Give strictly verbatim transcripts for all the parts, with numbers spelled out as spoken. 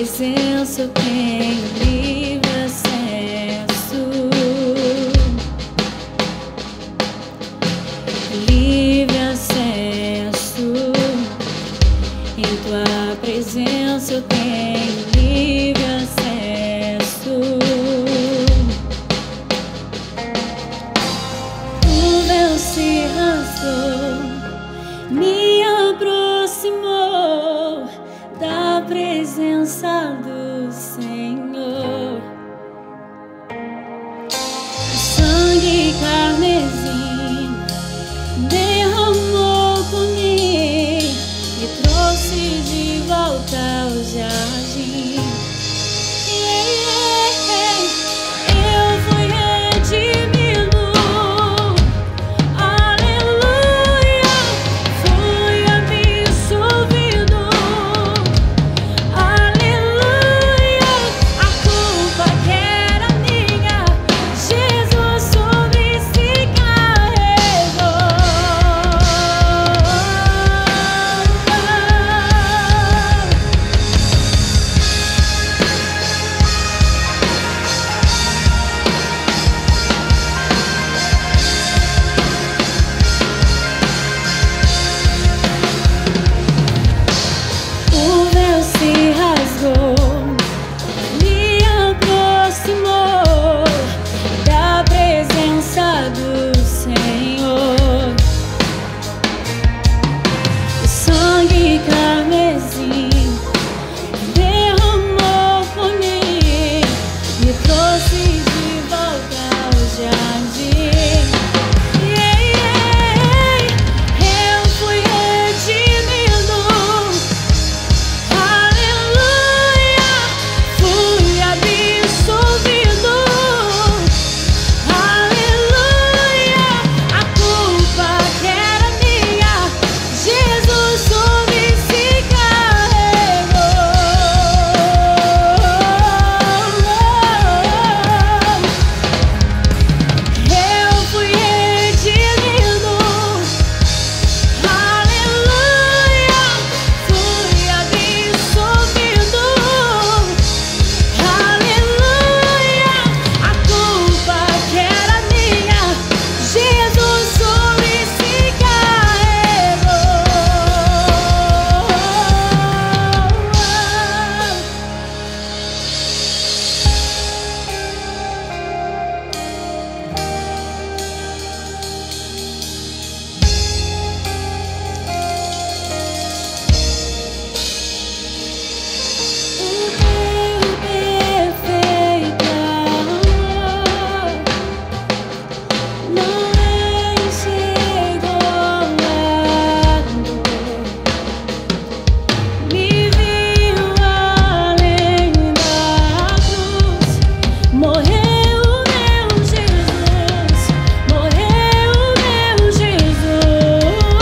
presença eu tenho livre acesso, livre acesso. Em tua presença eu tenho livre acesso. O véu se rasgou, me aproximou da presença do Senhor. O sangue carmesim derramou por mim e trouxe de volta ao jardim. Eu fui redimido, aleluia, fui absolvido, aleluia. A culpa que era minha, Jesus sobre si carregou. O véu se rasgou, me aproximou da presença do Senhor. O sangue carmesim derramou por mim, me trouxe de volta ao jardim. Eu fui redimido, aleluia, fui absolvido, aleluia. A culpa que era minha, Jesus sobre si carregou. Eu fui redimido, aleluia, fui absolvido, aleluia. A culpa que era minha, Jesus sobre si carregou. O teu perfeito amor não enxergou a dor, me viu além da cruz. Morreu meu Jesus, morreu meu Jesus.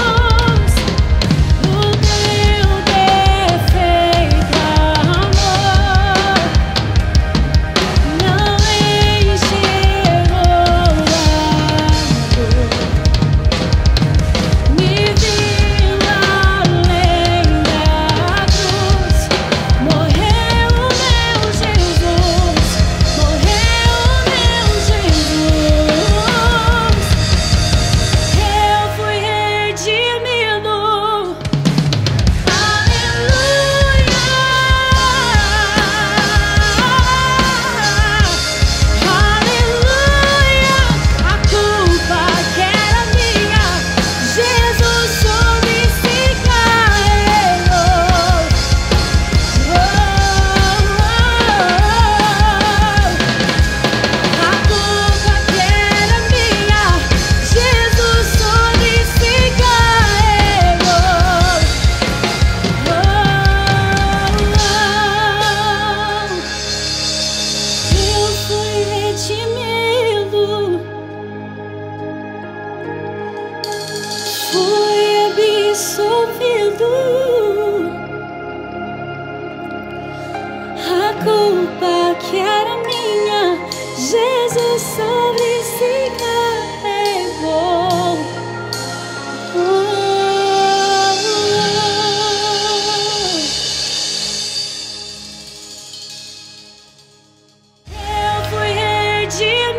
O teu perfeito amor não enxergou a dor, me viu além da cruz. Morreu meu Jesus, morreu meu Jesus. Eu fui redimido, aleluia, aleluia. A culpa que era minha, Jesus sobre si carregou. A culpa que era minha, Jesus sobre si carregou. Eu fui redimido, fui absolvido. A culpa que era minha, Jesus sobre si carregou. Oh, oh, oh. de